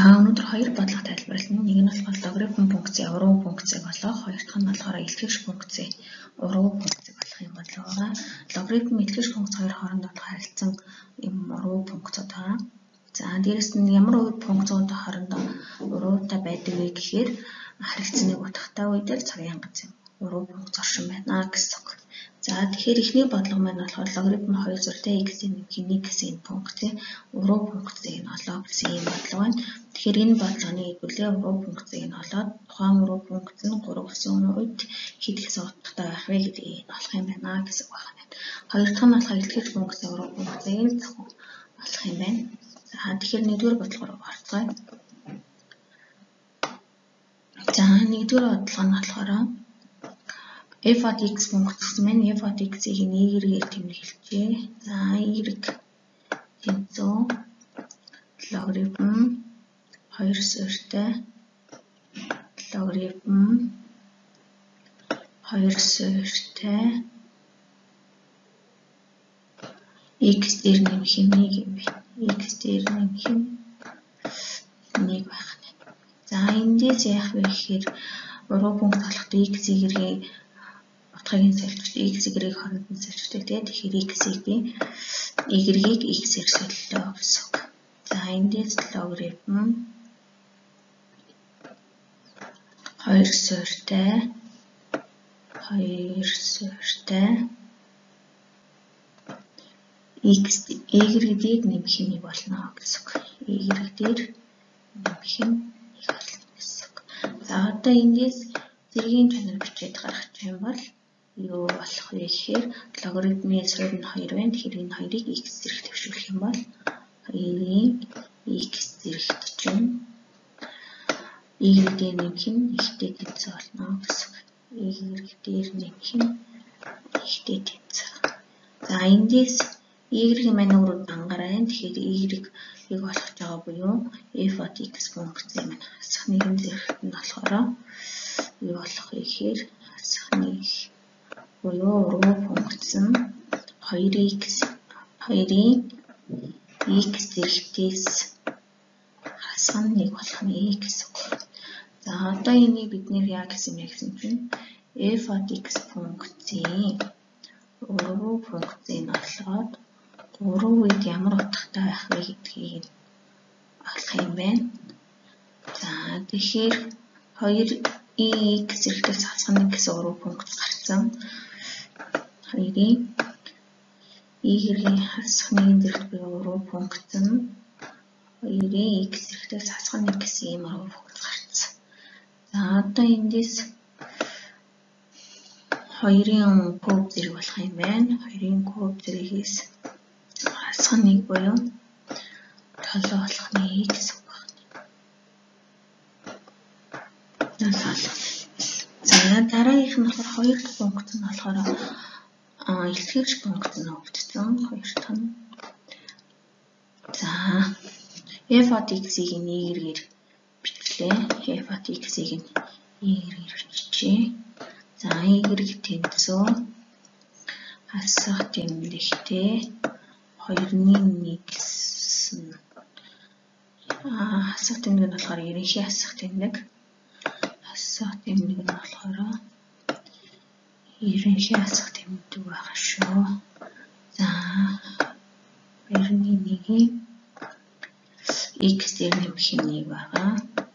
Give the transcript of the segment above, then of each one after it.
өнөөдөр хоёр бодлого тайлбарлана. Нэг нь болохоор логарифм функцийн уруу функцийг олох, хоёр дахь нь болохоор илтгэгч функцийн уруу функцийг олох юм болоо. Логарифм илтгэгч функц хоёр хоорондоо харилцсан юм уруу функцууд байгаа. За дээрэс нь ямар функцууд хоорондоо уруутай байдаг вэ гэхээр харилцааныг утгатай үед л цагийн ганц юм уруу функц оршин байна гэсэн үг. За тэгэхээр эхний бодлого маань болохоор логарифм 2 зуртай x-ийн нэмхийн 1 гэсэн энэ функцийн уруу функцийг нь олоо гэсэн ийм бодлого байна. Тэгэхээр энэ бодлогын хэдүүлээ уруу функцийг нь олоод тухайн уруу функц нь 3 гэсэн үед хэд гэсэн утгатай байх вэ гэдгийг олох юм байна гэсэн үг байна. Хоёр дахь нь болохоор илтгэгч функцийн уруу функцийг нь зөвхөн олох юм байна. За тэгэхээр нэгдүгээр бодлого руу орцгоё. За нэгдүгээр бодлого нь болохоор f от x функц гэсэн маань f от x-ийг y-ээр тэмдэглэжээ. За y тэнцүү логарифм 2 суурьтай логарифм 2 суурьтай x дээр нэмэх юм 1 юм байна. X дээр нэмэх юм 1 байх нь. За эндээс яах вэ гэхээр уруу функц олохдоо x y-ийн утгыг солилцож x y-ийн хооронд нь солилцдог тийм. Тэгэхээр x-ийг y-ийг x-ээр солилоо гэсэн үг. За эндээс логарифм 2 суурьтай x y-ийг нэмэх юм болно гэсэн үг. Y-ийг нэмэх юм болно гэсэн үг. За одоо эндээс зэргийн чанар бичээд гаргах юм бол юу болох вэ гэхээр логарифмын суурь нь 2 байна. Тэгэхээр энэ хоёрыг x зэрэг төвшүүлэх юм бол 2-ийн x зэрэгт чинь y дээр нэмэх нь ихтэй тэнцүү болно гэсэн үг. Y дээр нэмэх нь ихтэй тэнцүү. За эндээс y-ийн маань өөрөө дангараа байна. Тэгэхээр y-ийг олох жоо буюу f от x функцийн маань хасах нэгэн зэрэгт нь болохоор юу болох вэ гэхээр хасах нэг буюу уруу функц нь 2-ийн x зэрэгтээс хасах нь 1 болох нь гэсэн үг. За одоо энийг бид нэр яа гэсэн юм гэсэн чинь f от x функцийн уруу функцийг олоод 3 үед ямар утгатай байх вэ гэдгийг олох юм байна. За тэгэхээр 2-ийн x зэрэгтээс хасах нь гэсэн уруу функц гарсан. 2-ийн y-ийн хасах нэгэн зэрэгт буюу уруу функц нь 2-ийн x зэрэгтээс хасах нь гэсэн ийм уруу функц гарсан. За одоо эндээс 2-ийн куб зэрэг болох юм байна. 2-ийн куб зэрэгээс хасах нь 1 буюу 7 болох нь гэсэн үг байна. За дараагийнх нь болохоор хоёр дахь функц нь болохоор илтгэгч функц нь өвдсөн. Хоёр дахь нь за f от x-ийг y-ээр бичлээ. f от x-ийг y-ээр биччихье. За y тэнцүү хасах тэмдэгтэй 2-ийн 1 гэсэн хасах тэмдэг нь болохоор ерөнхий хасах тэмдэг. Хасах тэмдэг нь болохоор ерөнхий хасах тэмдэг байгаа шүү. За 2-ийн 1-ийн x дээр нэмэх юм 1 байгаа.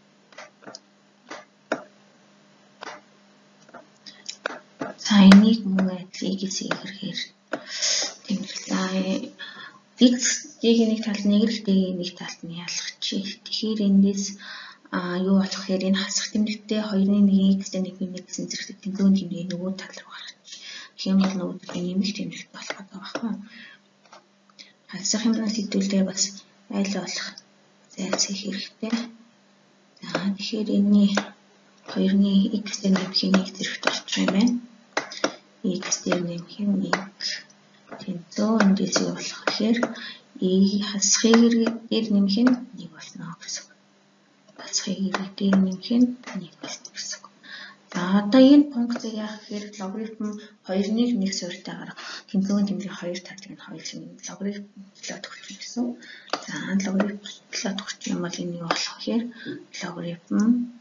За энийг мөн адил x y-гээр тэмдэглээ. X-ийг нэг талд нь y-ийг нэг талд нь ялгачих. Тэгэхээр эндээс юу болох вэ? Энэ хасах тэмдэгтээ 2-ийн 1-ийн x дээр 1 гэсэн зэрэгт тэмдэгний тэмдгийг нөгөө тал руу гаргачих. Тэгэх юм бол нөгөө нэмэх тэмдэгт болох гэдэг байхгүй. Хасах юмнаас хэдүүлээ бас айл болох зайлсхийх хэрэгтэй. За тэгэхээр энэний 2-ийн x дээр нэмэх 1 зэрэгт болчих юм байна. X дээр нэмэх 1 тэнцүү эндээс юу болох гэхээр хасах y-ээр нэмэх нь 1 болно гэсэн үг. Хасах y-ээр нэмэх нь 1 болно гэсэн үг. За одоо энэ функцийг яах гэхээр логарифм 2-ыг 1 суурьтайгаар тэнцвэрийн тэмдэг 2 тавьдаг нь 2 шиг логарифмлоод өгчих гэсэн. За логарифмлоод өгчих юм бол энэ юу болох вэ гэхээр логарифм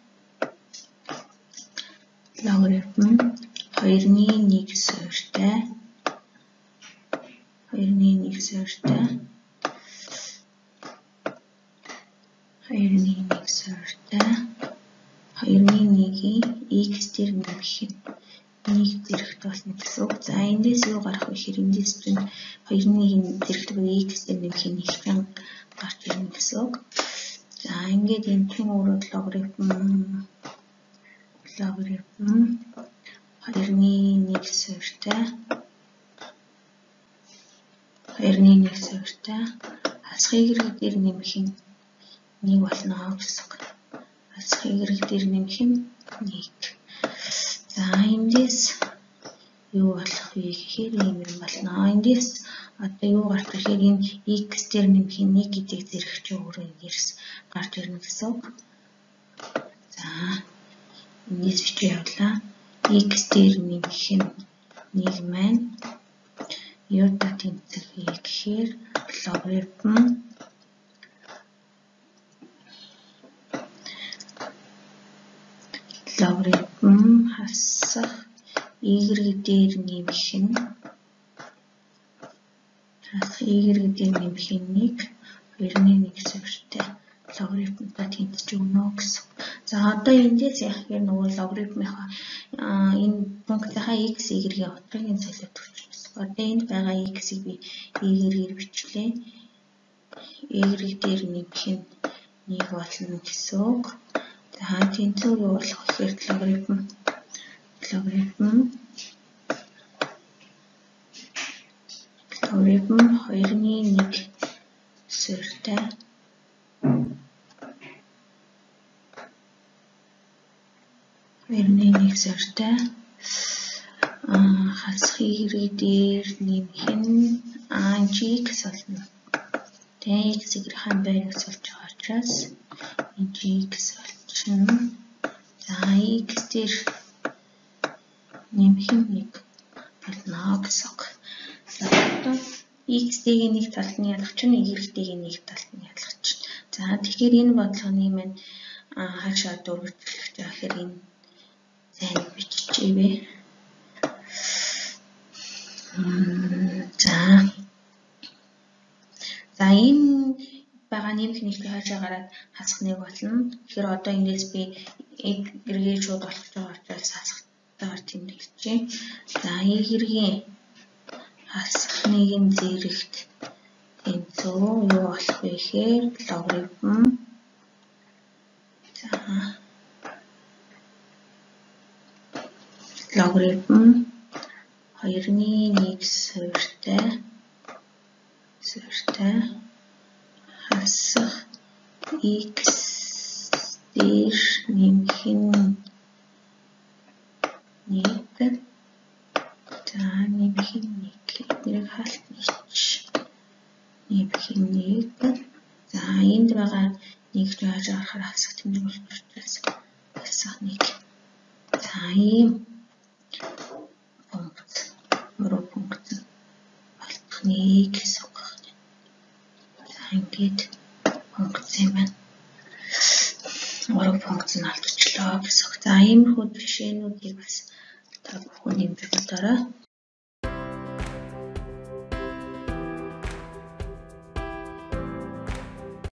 2-ны 1 суурьтай 2-ны 1 суурьтай 2-ны 1 суурьтай 2-ны 1-ийг x дээр нэмэх нь 1 зэрэгт болно гэсэн үг. За эндээс юу гарах вэ гэхээр эндээс чинь 2-ны 1 зэрэгт x дээр нэмэх нь 1 гарч ирнэ гэсэн үг. За ингээд энэ чинь өөрөө логарифм 2-ны 1 суурьтай 2-ны 1 суурьтай хасах y дээр нэмэх нь 1 болно гэсэн үг. Хасах y дээр нэмэх нь 1. За эндээс юу болох вэ гэхээр ийм юм болно. Эндээс одоо юу гарч ирэхээр энэ x дээр нэмэх нь 1 гэдэг зэрэг чи өөрөө ингээс гарч ирнэ гэсэн үг. За эндээс бичиж явуулаа. X дээр нэмэх нь 1 маань юутай тэнцэх вэ гэхээр логарифм хасах y дээр нэмэх нь 1 2-ны 1 суурьтай логарифмтай тэнцэж өгнө гэсэн. За одоо эндээс яах гэхээр нөгөө логарифмынхаа энэ функцийнхаа x y-ийн утгыг солиод өгч гэсэн. Одоо энд байгаа x-ийг би y-ээр бичлээ. Y дээр нэмэх нь 1 болно гэсэн үг. За тэнцүү юу болох вэ гэхээр логарифм 2-ны 1 суурьтай 2-ны 1 суурьтай хасах y дээр нэмэх нь x болно. Тэгээ x y-ийн байрыг сольж байгаа учраас энэ x болчихно. За x дээр нэмэх нь 1 болно гэсэн үг. За одоо x-ийг нэг талд нь ялгах чинь y-ийг нэг талд нь ялгах чинь. За тэгэхээр энэ бодлогын маань хаашаа дөрвөлжлөх вэ гэхээр энэ зайг биччихъя. За энэ байгаа нэмэх нэгтэй хаашаа гараад хасах 1 болно. Тэгэхээр одоо эндээс би y-ийг шууд олох гэж байгаа учраас хасахтайгаар тэмдэглэжээ. За y-ийн хасах 1-ийн зэрэгт тэнцүү юу болох вэ гэхээр логарифм 2-ны 1 суурьтай хасах x дээр нэмэх нь 1. За нэмэх нь 1. Эднийг хаалтнаач. Нэмэх нь 1. За энд байгаа 1 яаж гарахаар хасах тэмдэг болж учраас хасах 1. За ийм функц мөрөө функц болох нэг гэсэн үг байна. За ингээд функц юм байна. Мөрөө функц нь алдчихлоо гэсэн үг. За иймэрхүү жишээнүүдийг бас та бүхэн нэмж бодоорой.